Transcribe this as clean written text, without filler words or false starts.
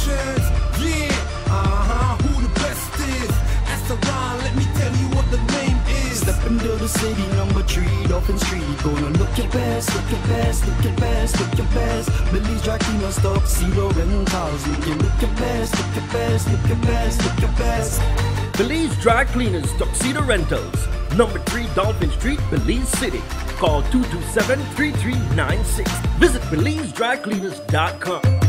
emotions. Yeah, who the best is? Ask around, let me tell you what the name is. Step into the city, number 3, Dolphin Street. Gonna look your best, look your best, look your best, look your best. Billy's Dry Cleaners, Tuxedo Rentals. Look your best, look your best, look your best, look your best. Belize Dry Cleaners, Tuxedo Rentals, number 3 Dolphin Street, Belize City. Call 227-3396. Visit BelizeDryCleaners.com.